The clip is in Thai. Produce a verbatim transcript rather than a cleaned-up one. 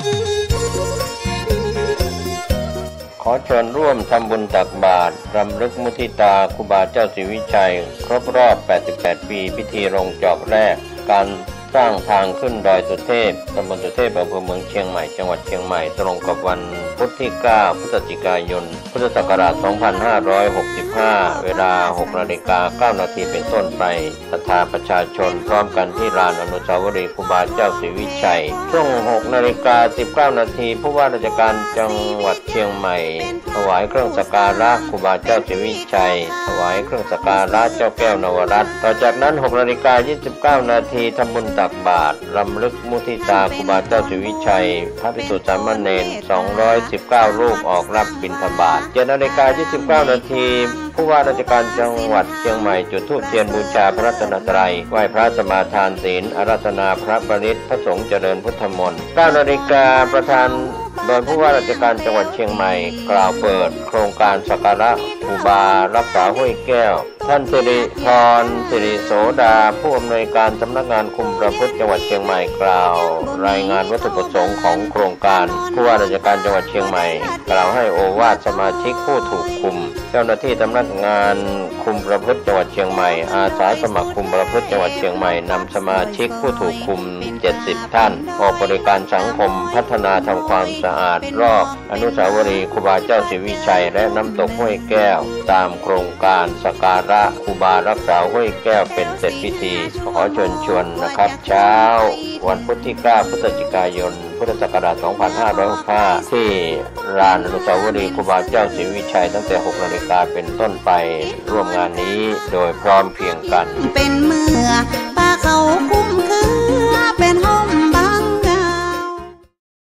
ขอเชิญร่วมทำบุญตักบาตรรำลึกมุทิตาครูบาเจ้าศรีวิชัยครบรอบแปดสิบแปดปีพิธีลงจอกแรกการสร้างทางขึ้นดอยสุเทพตำบลสุเทพอำเภอเมืองเชียงใหม่จังหวัดเชียงใหม่ตรงกับวันพุธที่เก้าพฤศจิกายนพุทธศักราชสองพันห้าร้อยหกสิบห้าเวลา หกนาฬิกาเก้านาทีเป็นต้นไปศรัทธาประชาชนพร้อมกันที่ลานอนุสาวรีย์ครูบาเจ้าศรีวิชัยช่วง หกนาฬิกาสิบเก้านาทีผู้ว่าราชการจังหวัดเชียงใหม่ถวายเครื่องสักการะครูบาเจ้าศรีวิชัยถวายเครื่องสักการะเจ้าแก้วนวรัตน์ต่อจากนั้น หกนาฬิกายี่สิบเก้านาทีทำบุญตักบาตรรำลึกมุทิตาครูบาเจ้าศรีวิชัยพระภิกษุสามเณรสองร้อยสิบเก้ารูปออกรับบิณฑบาต เจ็ดนาฬิกายี่สิบเก้านาทีผู้ว่าราชการจังหวัดเชียงใหม่จุดธูปเทียนบูชาพระรัตนตรัยไหว้พระสมาทานศีลอาราธนาพระปริตรพระสงฆ์เจริญพุทธมนต์ เก้านาฬิกาประธานโดยผู้ว่าราชการจังหวัดเชียงใหม่กล่าวเปิดโครงการสักการะครูบารักษาห้วยแก้วท่านสิริพรสิริโสดาผู้อำนวยการสำนักงานคุมประพฤติจังหวัดเชียงใหม่กล่าวรายงานวัตถุประสงค์ของโครงการผู้ว่าราชการจังหวัดเชียงใหม่กล่าวให้โอวาทสมาชิกผู้ถูกคุมเจ้าหน้าที่สำนักงานคุมประพฤติจังหวัดเชียงใหม่อาสาสมัครคุมประพฤติจังหวัดเชียงใหม่นำสมาชิกผู้ถูกคุมเจ็ดสิบท่านออกบริการสังคมพัฒนาทำความสะอาดรอบอนุสาวรีย์ครูบาเจ้าศรีวิชัยและน้ำตกห้วยแก้วตามโครงการสักการะครูบารักษาห้วยแก้วเป็นเสร็จพิธีขอเชิญชวนนะครับเช้าวันพุธที่เก้าพฤศจิกายนพุทธศักราชสองพันห้าร้อยหกสิบห้าที่ลานอนุสาวรีย์ครูบาเจ้าศรีวิชัยตั้งแต่หกนาฬิกาเป็นต้นไปร่วมงานนี้โดยพร้อมเพรียงกันเป็นเมื่อป้าเขาคุ้ม